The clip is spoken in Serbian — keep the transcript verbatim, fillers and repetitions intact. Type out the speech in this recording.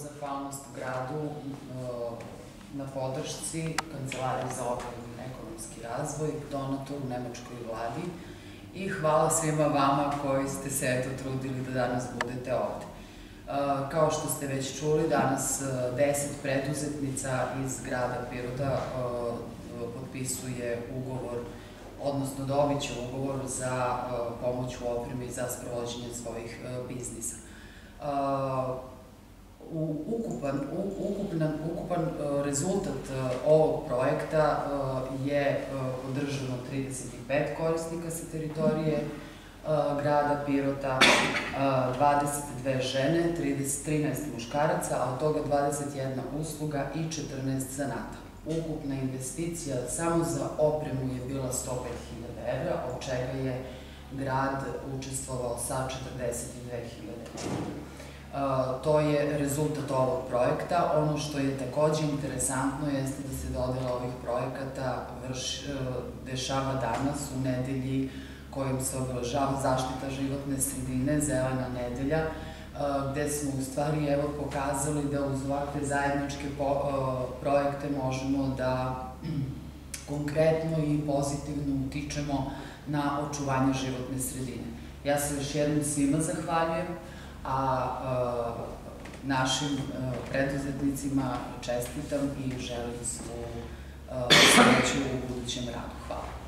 zahvalnost gradu na podršci Kancelariji za lokalni ekonomski razvoj, donatoru Nemačkoj vladi i hvala svima vama koji ste se eto trudili da danas budete ovde. Kao što ste već čuli, danas deset preduzetnica iz grada Pirota potpisuje ugovor, odnosno dobit će ugovor za pomoć u opremi za sprovođenje svojih biznisa. Ukupan rezultat ovog projekta je podržano trideset pet korisnika sa teritorije grada Pirota, dvadeset dve žene, trinaest muškaraca, a od toga dvadeset jedna usluga i četrnaest zanata. Ukupna investicija samo za opremu je bila sto pet hiljada evra, od čega je grad učestvovao sa četrdeset dve hiljade evra. To je rezultat ovog projekta. Ono što je takođe interesantno jeste da se dodela ovih projekata dešava danas u nedelji kojim se obeležava zaštita životne sredine, Zelena nedelja, gde smo u stvari evo pokazali da uz ovakve zajedničke projekte možemo da konkretno i pozitivno utičemo na očuvanje životne sredine. Ja se još jednom svima zahvaljujem, a našim preduzetnicima čestitam i želim svu sreću u budućem radu. Hvala.